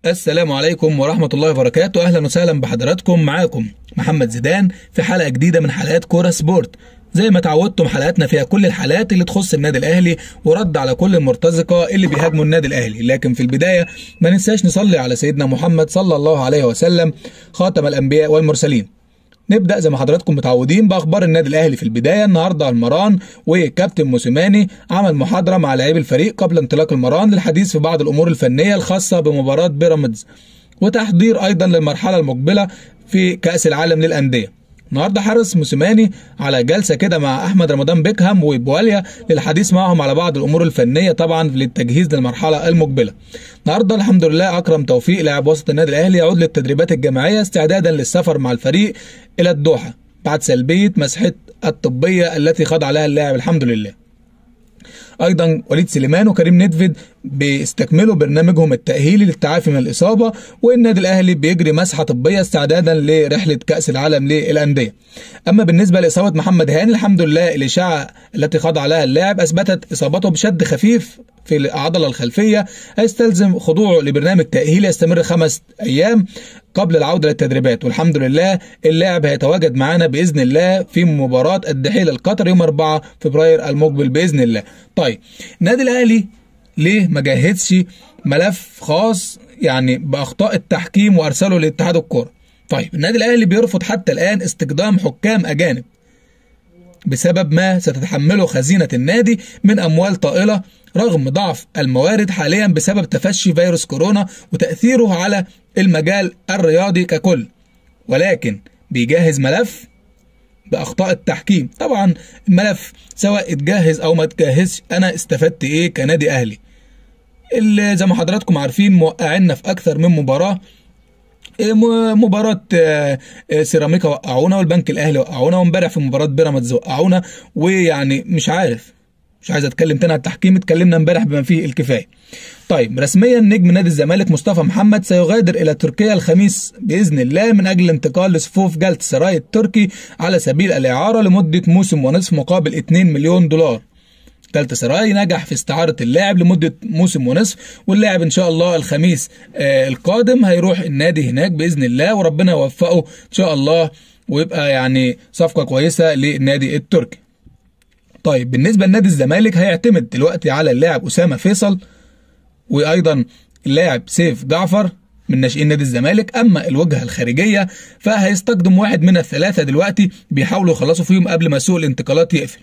السلام عليكم ورحمة الله وبركاته. أهلا وسهلا بحضراتكم. معاكم محمد زيدان في حلقة جديدة من حلقات كورة سبورت. زي ما تعودتم حلقاتنا فيها كل الحالات اللي تخص النادي الأهلي ورد على كل المرتزقة اللي بيهاجموا النادي الأهلي، لكن في البداية ما ننساش نصلي على سيدنا محمد صلى الله عليه وسلم خاتم الأنبياء والمرسلين. نبدأ زي ما حضراتكم متعودين بأخبار النادي الأهلي في البداية. النهارده المران وكابتن موسيماني عمل محاضرة مع لاعبي الفريق قبل انطلاق المران للحديث في بعض الأمور الفنية الخاصة بمباراة بيراميدز وتحضير أيضا للمرحلة المقبلة في كأس العالم للأندية. النهارده حرص موسيماني على جلسة كده مع أحمد رمضان بيكهام وبواليا للحديث معهم على بعض الأمور الفنية طبعا للتجهيز للمرحلة المقبلة. النهارده الحمد لله أكرم توفيق لاعب وسط النادي الأهلي يعود للتدريبات الجماعية استعدادا للسفر مع الفريق إلى الدوحة بعد سلبية مسحة الطبية التي خضع لها اللاعب الحمد لله. ايضا وليد سليمان وكريم ندفد بيستكملوا برنامجهم التأهيلي للتعافي من الإصابة، والنادي الأهلي بيجري مسحة طبية استعدادا لرحلة كأس العالم للأندية. أما بالنسبة لإصابة محمد هاني الحمد لله الإشاعة التي خضع لها اللاعب أثبتت إصابته بشد خفيف في العضلة الخلفية، هيستلزم خضوعه لبرنامج تأهيلي يستمر 5 أيام قبل العودة للتدريبات، والحمد لله اللاعب هيتواجد معانا بإذن الله في مباراة الدحيل القطري يوم 4 فبراير المقبل بإذن الله. طيب النادي الأهلي ليه ما جهزش ملف خاص يعني بأخطاء التحكيم وأرسله لاتحاد الكرة؟ طيب النادي الأهلي بيرفض حتى الآن استخدام حكام أجانب بسبب ما ستتحمله خزينة النادي من أموال طائلة رغم ضعف الموارد حاليا بسبب تفشي فيروس كورونا وتأثيره على المجال الرياضي ككل، ولكن بيجهز ملف بأخطاء التحكيم. طبعا الملف سواء اتجهز أو ما اتجهزش أنا استفدت إيه كنادي أهلي؟ اللي زي ما حضراتكم عارفين موقعنا في أكثر من مباراة. مباراة سيراميكا وقعونا والبنك الأهلي وقعونا، وامبارح في مباراة بيراميدز وقعونا، ويعني مش عايز اتكلم تاني على التحكيم، اتكلمنا امبارح بما فيه الكفايه. طيب رسميا نجم نادي الزمالك مصطفى محمد سيغادر الى تركيا الخميس باذن الله من اجل الانتقال لصفوف جالت سراي التركي على سبيل الاعاره لمده موسم ونصف مقابل 2 مليون دولار. جالت سراي نجح في استعاره اللاعب لمده موسم ونصف، واللاعب ان شاء الله الخميس القادم هيروح النادي هناك باذن الله، وربنا يوفقه ان شاء الله ويبقى يعني صفقه كويسه للنادي التركي. طيب بالنسبة لنادي الزمالك هيعتمد دلوقتي على اللاعب أسامة فيصل وأيضا اللاعب سيف جعفر من ناشئين نادي الزمالك. أما الوجهة الخارجية فهيستخدم واحد من الثلاثة دلوقتي بيحاولوا يخلصوا فيهم قبل ما سوق الانتقالات يقفل.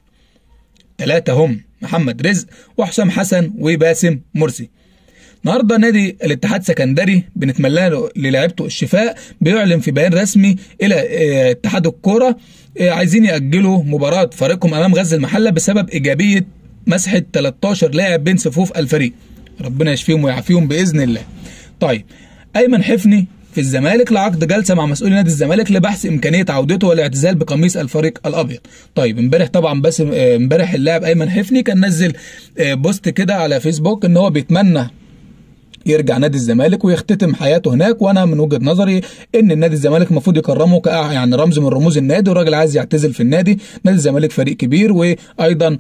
3 هم محمد رزق وحسام حسن وباسم مرسي. النهارده نادي الاتحاد سكندري بنتمنى له للاعيبته الشفاء بيعلن في بيان رسمي الى اتحاد الكوره عايزين يأجلوا مباراة فريقهم امام غزل المحله بسبب ايجابيه مسحه 13 لاعب بين صفوف الفريق. ربنا يشفيهم ويعافيهم باذن الله. طيب ايمن حفني في الزمالك لعقد جلسه مع مسؤولي نادي الزمالك لبحث امكانيه عودته والاعتزال بقميص الفريق الابيض. طيب امبارح طبعا بس امبارح اللاعب ايمن حفني كان نزل بوست كده على فيسبوك ان هو بيتمنى يرجع نادي الزمالك ويختتم حياته هناك، وانا من وجهة نظري ان النادي الزمالك المفروض يكرمه يعني رمز من رموز النادي، والراجل عايز يعتزل في النادي. نادي الزمالك فريق كبير، وايضا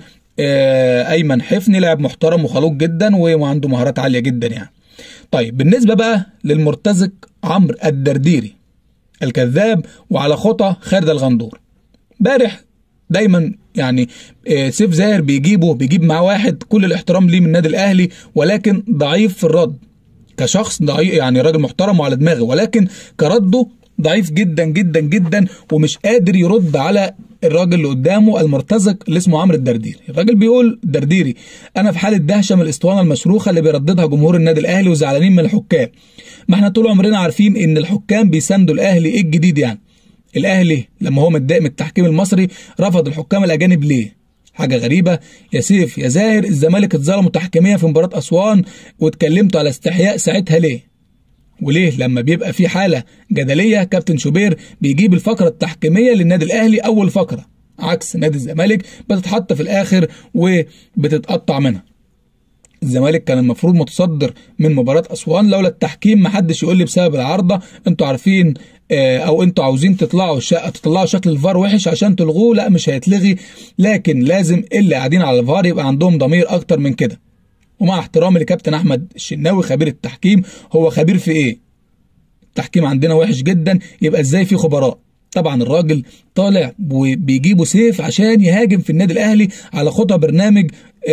ايمن حفني لاعب محترم وخلوق جدا وعنده مهارات عالية جدا يعني. طيب بالنسبة بقى للمرتزق عمرو الدرديري الكذاب وعلى خطى خالد الغندور، امبارح دايما يعني سيف زاهر بيجيب معاه واحد كل الاحترام ليه من النادي الاهلي ولكن ضعيف في الرد كشخص، ضعيف يعني راجل محترم وعلى دماغه، ولكن كرده ضعيف جدا جدا جدا ومش قادر يرد على الراجل اللي قدامه المرتزق اللي اسمه عمرو الدرديري. الراجل بيقول الدرديري انا في حاله دهشه من الاسطوانه المشروخه اللي بيرددها جمهور النادي الاهلي وزعلانين من الحكام. ما احنا طول عمرنا عارفين ان الحكام بيساندوا الاهلي، ايه الجديد يعني؟ الاهلي لما هو متضايق من التحكيم المصري رفض الحكام الاجانب ليه؟ حاجه غريبه يا سيف يا زاهر. الزمالك اتظلموا تحكيميا في مباراه اسوان واتكلمتوا على استحياء ساعتها ليه؟ وليه لما بيبقى في حاله جدليه كابتن شوبير بيجيب الفقره التحكيميه للنادي الاهلي اول فقره، عكس نادي الزمالك بتتحط في الاخر وبتتقطع منها. الزمالك كان المفروض متصدر من مباراة أسوان لولا التحكيم. محدش يقول لي بسبب العارضة انتوا عارفين او انتوا عاوزين تطلعوا شكل الفار وحش عشان تلغوه. لا مش هيتلغي، لكن لازم اللي قاعدين على الفار يبقى عندهم ضمير اكتر من كده. ومع احترامي لكابتن احمد الشناوي خبير التحكيم، هو خبير في ايه؟ التحكيم عندنا وحش جدا، يبقى ازاي في خبراء؟ طبعا الراجل طالع وبيجيبوا سيف عشان يهاجم في النادي الاهلي على خطى برنامج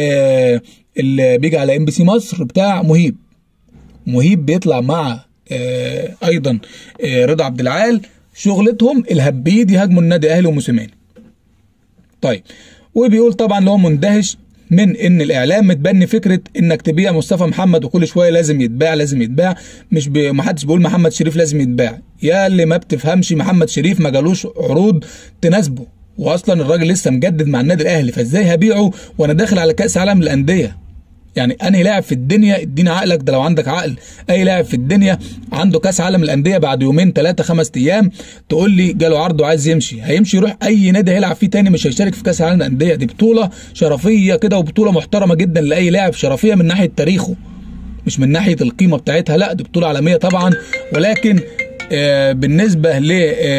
اللي بيجي على MBC مصر بتاع مهيب بيطلع مع ايضا رضا عبد العال، شغلتهم الهبيد يهاجموا النادي الاهلي وموسيماني. طيب، وبيقول طبعا اللي هو مندهش من ان الاعلام متبني فكره انك تبيع مصطفى محمد وكل شويه لازم يتباع، مش محدش بيقول محمد شريف لازم يتباع. يا اللي ما بتفهمش، محمد شريف ما جالوش عروض تناسبه، واصلا الراجل لسه مجدد مع النادي الاهلي، فازاي هبيعه وانا داخل على كاس عالم للانديه؟ يعني انهي لاعب في الدنيا، اديني عقلك ده لو عندك عقل، اي لاعب في الدنيا عنده كاس عالم الانديه بعد يومين 3 5 ايام تقول لي جاله عرض وعايز يمشي؟ هيمشي يروح اي نادي هيلعب فيه تاني، مش هيشارك في كاس عالم الانديه. دي بطوله شرفيه كده وبطوله محترمه جدا لاي لاعب، شرفيه من ناحيه تاريخه مش من ناحيه القيمه بتاعتها، لا دي بطوله عالميه طبعا، ولكن بالنسبه ل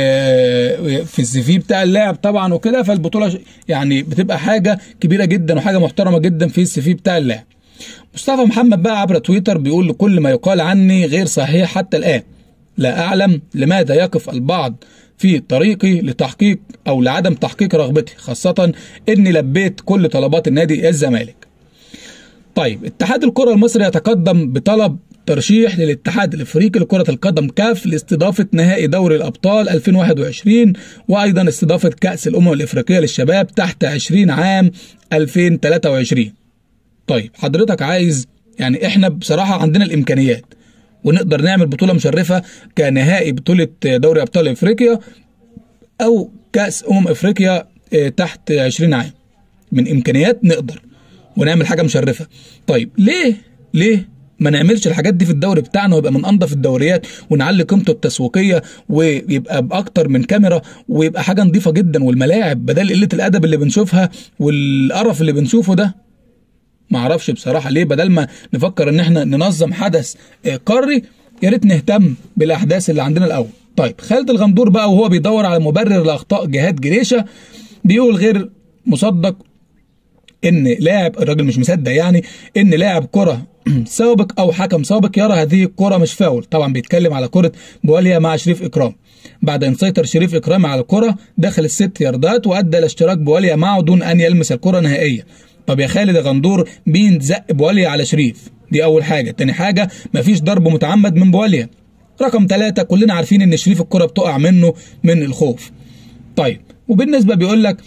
في السي في بتاع اللاعب طبعا وكده، فالبطوله يعني بتبقى حاجه كبيره جدا وحاجه محترمه جدا في السي في بتاع اللاعب. مصطفى محمد بقى عبر تويتر بيقول: لكل ما يقال عني غير صحيح حتى الآن، لا أعلم لماذا يقف البعض في طريقي لتحقيق أو لعدم تحقيق رغبتي، خاصة إني لبيت كل طلبات النادي الزمالك. طيب، اتحاد الكرة المصري يتقدم بطلب ترشيح للاتحاد الافريقي لكرة القدم كاف لاستضافة نهائي دوري الابطال 2021 وايضا استضافة كأس الامم الافريقية للشباب تحت 20 عام 2023. طيب حضرتك عايز، يعني احنا بصراحة عندنا الامكانيات ونقدر نعمل بطولة مشرفة كنهائي بطولة دوري ابطال افريقيا او كأس افريقيا تحت 20 عام، من امكانيات نقدر ونعمل حاجة مشرفة. طيب ليه ما نعملش الحاجات دي في الدوري بتاعنا ويبقى من انضف الدوريات ونعلي قيمته التسويقيه ويبقى باكتر من كاميرا ويبقى حاجه نظيفه جدا، والملاعب بدل قله الادب اللي بنشوفها والقرف اللي بنشوفه ده. ما اعرفش بصراحه ليه بدل ما نفكر ان احنا ننظم حدث قاري، يا ريت نهتم بالاحداث اللي عندنا الاول. طيب، خالد الغندور بقى وهو بيدور على مبرر لاخطاء جهاد جريشه بيقول غير مصدق ان لاعب، الراجل مش مصدق يعني ان لاعب كره سابق او حكم سابق يرى هذه الكره مش فاول. طبعا بيتكلم على كره بواليا مع شريف اكرام، بعد ان سيطر شريف اكرام على الكره داخل ال6 ياردات وادى لاشتراك بواليا معه دون ان يلمس الكره نهائيا. طب يا خالد غندور، مين زق بواليا على شريف؟ دي اول حاجه. تاني حاجه، مفيش ضرب متعمد من بواليا. رقم 3، كلنا عارفين ان شريف الكره بتقع منه من الخوف. طيب، وبالنسبه بيقول لك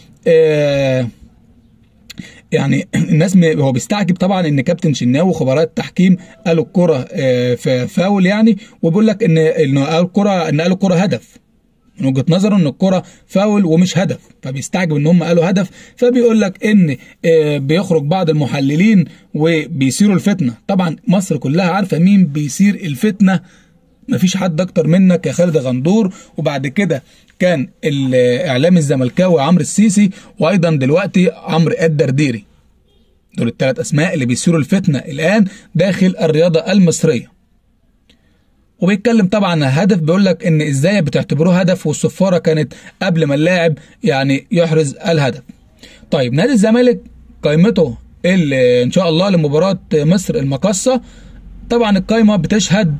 يعني الناس هو بيستعجب طبعا ان كابتن شناوي وخبراء التحكيم قالوا الكره فاول يعني، وبيقول لك ان قالوا الكره هدف، من وجهه نظره ان الكره فاول ومش هدف، فبيستعجب ان هم قالوا هدف. فبيقول لك ان بيخرج بعض المحللين وبيثيروا الفتنه. طبعا مصر كلها عارفه مين بيثير الفتنه، مفيش حد اكتر منك يا خالد غندور. وبعد كده كان الاعلام الزملكاوي عمرو السيسي، وايضا دلوقتي عمرو الدرديري. دول ال3 اسماء اللي بيثيروا الفتنه الان داخل الرياضه المصريه. وبيتكلم طبعا عن الهدف، بيقول لك ان ازاي بتعتبروه هدف والصفاره كانت قبل ما اللاعب يعني يحرز الهدف. طيب، نادي الزمالك قائمته ان شاء الله لمباراه مصر المقاصه، طبعا القائمه بتشهد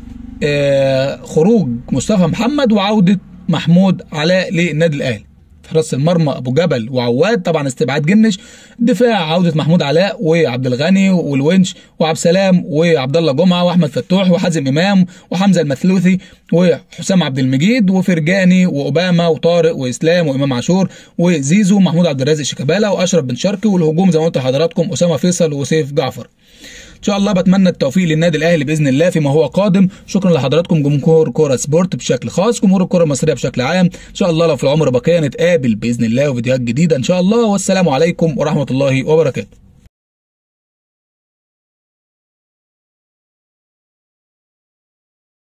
خروج مصطفى محمد وعوده محمود علاء للنادي الاهلي. في حراس المرمى ابو جبل وعواد، طبعا استبعاد جنش. دفاع عوده محمود علاء وعبد الغني والونش وعبد السلام وعبد الله جمعه واحمد فتوح وحازم امام وحمزه المثلوثي وحسام عبد المجيد وفرجاني واوباما وطارق واسلام وامام عاشور وزيزو ومحمود عبد الرازق شيكابالا واشرف بن شرقي، والهجوم زي ما قلت لحضراتكم اسامه فيصل وسيف جعفر. ان شاء الله بتمنى التوفيق للنادي الاهلي باذن الله فيما هو قادم. شكرا لحضراتكم جمهور كوره سبورت بشكل خاص، جمهور الكوره المصريه بشكل عام. ان شاء الله لو في العمر بقيه نتقابل باذن الله وفيديوهات جديده ان شاء الله، والسلام عليكم ورحمه الله وبركاته.